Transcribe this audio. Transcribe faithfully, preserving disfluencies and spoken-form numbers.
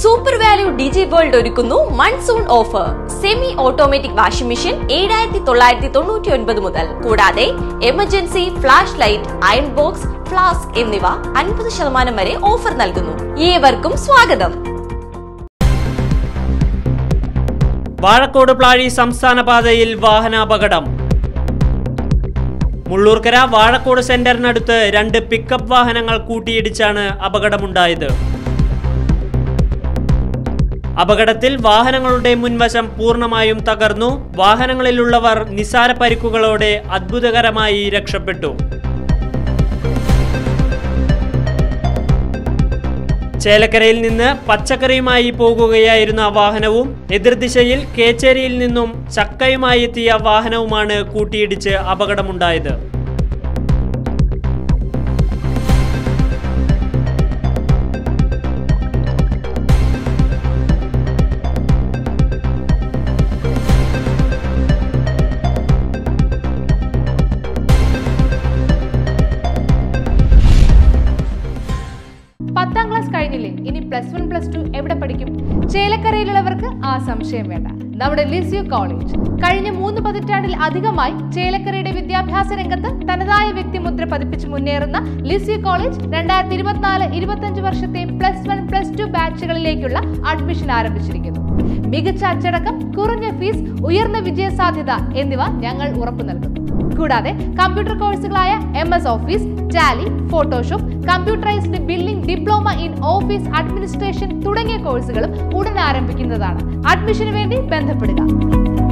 Super value digi world ഒരുക്കുന്നു monsoon offer. Semi automatic washing machine ഏഴായിരത്തി തൊള്ളായിരത്തി തൊണ്ണൂറ്റി ഒൻപത് മുതൽ. കൂടാതെ emergency flash light, iron box, flask എന്നിവ അൻപത് ശതമാനം വരെ ഓഫർ നൽകുന്നു. ഏവർക്കും സ്വാഗതം. വാഴക്കോട് പ്ലാഴി സംസ്ഥാന പാതയിൽ വാഹനാപകടം. മുള്ളൂർക്കര വാഴക്കോട് സെന്ററിനടുത്ത് രണ്ട് പിക്കപ്പ് വാഹനങ്ങൾ കൂട്ടിയിടിച്ചാണ് അപകടമുണ്ടായത്. അപകടത്തിൽ വാഹനങ്ങളുടെ മുൻവശം പൂർണ്ണമായും തകർന്നു. വാഹനങ്ങളിലുള്ളവർ നിസാര പരിക്കുകളോടെ അത്ഭുതകരമായി രക്ഷപ്പെട്ടു. ചേലക്കരയിൽ നിന്ന് പച്ചക്കറിയുമായി പോകുകയായിരുന്ന വാഹനവും എതിർദിശയിൽ കേച്ചേരിയിൽ നിന്നും ചക്കയുമായി എത്തിയ വാഹനവുമാണ് കൂട്ടിയിടിച്ച് അപകടമുണ്ടായത്. പത്താം ക്ലാസ് കഴിഞ്ഞില്ലേ, ഇനി പ്ലസ് വൺ പ്ലസ് ടു എവിടെ പഠിക്കും? ചേലക്കരയിലുള്ളവർക്ക് ആ സംശയം വേണ്ട. നമ്മുടെ ലിസ്യു കോളേജ് കഴിഞ്ഞ മൂന്ന് പതിറ്റാണ്ടിൽ അധികമായി ചേലക്കരയുടെ വിദ്യാഭ്യാസ രംഗത്ത് തനതായ വ്യക്തിമുദ്ര പതിപ്പിച്ച് മുന്നേറുന്ന ലിസ്യു കോളേജ് രണ്ടായിരത്തി ഇരുപത്തിനാല് ഇരുപത്തഞ്ച് വർഷത്തെ പ്ലസ് വൺ പ്ലസ് ടു ബാച്ചുകളിലേക്കുള്ള അഡ്മിഷൻ ആരംഭിച്ചിരിക്കുന്നു. മികച്ച അച്ചടക്കം, കുറഞ്ഞ ഫീസ്, ഉയർന്ന വിജയ സാധ്യത എന്നിവ ഞങ്ങൾ ഉറപ്പു നൽകുന്നു. കൂടാതെ കമ്പ്യൂട്ടർ കോഴ്സുകളായ M S office, Tally, Photoshop, computerised billing, diploma in office administration തുടങ്ങിയ കോഴ്സുകളും ഉടൻ ആരംഭിക്കുന്നതാണ്. അഡ്മിഷന് വേണ്ടി ബന്ധപ്പെടുക.